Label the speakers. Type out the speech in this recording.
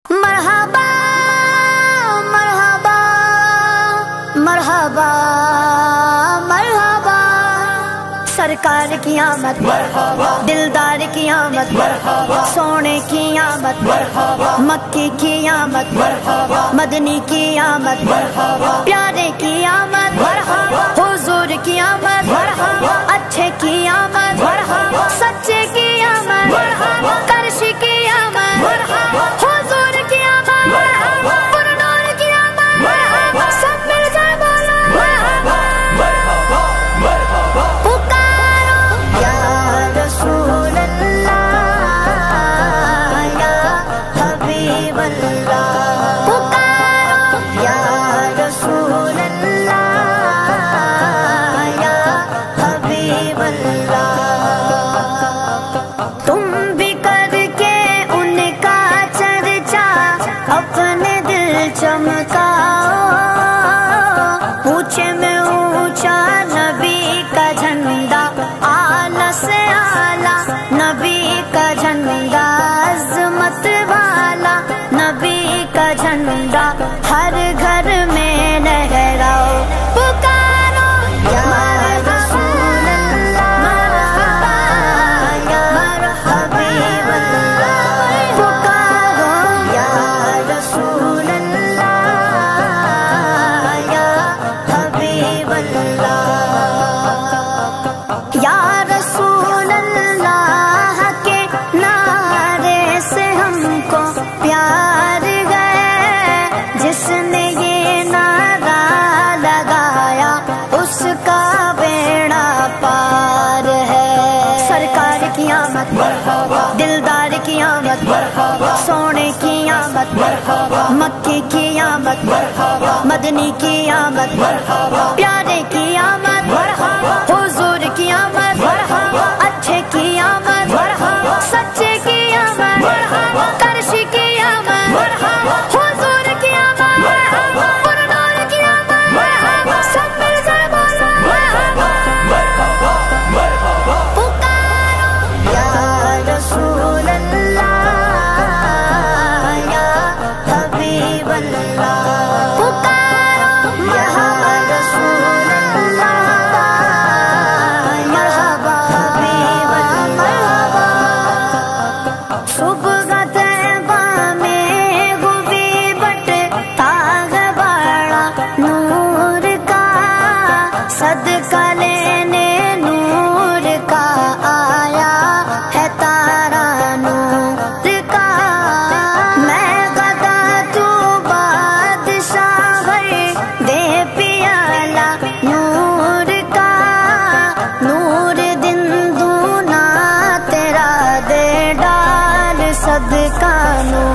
Speaker 1: مرحبا مرحبا مرحبا مرحبا، سرکار کی آمد مرحبا، دلدار کی آمد مرحبا، سونے کی آمد مرحبا، مکی کی آمد مرحبا، مدنی کی آمد مرحبا، پیارے کی آمد مرحبا، حضور کی آمد مرحبا، اچھے کی آمد مرحبا، سچے کی آمد مرحبا، کرشی کی آمد مرحبا، حضور کی آمد مرحبا، پرنور کی آمد مرحبا، سب مل کر بولو مرحبا مرحبا مرحبا، پکارو یا رسول اللہ یا حبیب اللہ، پکارو یا رسول اللہ یا حبیب اللہ، تم بھی کر کے ان کا چرچا اپنے دل چمکاؤ، اونچے میں اونچا نبی کا جھنڈا، اعلیٰ سے اعلیٰ نبی کا جھنڈا، عظمت والا نبی کا جھنڈا، ہر گھر میں لہراؤ، پکارو یا رسول اللہ یا حبیب اللہ، پکارو یا رسول اللہ یا حبیب اللہ، یا رسول اللہ کے نعرے سے ہم کو پیار گئے، جس نے یہ نعرہ لگایا اس کا بیڑا پار ہے، سرکار کی آمد مرحبا، دلدار کی آمد مرحبا، سونے کی آمد مرحبا، مکی کی آمد مرحبا، مدنی کی آمد مرحبا، پیارے کی آمد مرحبا، حضور کی آمد مرحبا، اچھے کی آمد مرحبا، سچے کی آمد مرحبا، کرشی کی آمد مرحبا، حضور کی آمد مرحبا، پرنور کی آمد مرحبا، سب مل کر بولو مرحبا مرحبا مرحبا، پکارو یا رسول اللہ یا حبیب اللہ، پکارو یا رسول اللہ مرحبا حبیب اللہ، صبح طیبہ میں گوبی بٹ تاغ باڑا نور کا، صدقہ لینے نور کا آیا ہے تارا نور کا، میں گدا تو بادشاہ بھر دے پیالہ نور کا، نور دن دونا تیرا دے ڈال صدقہ نور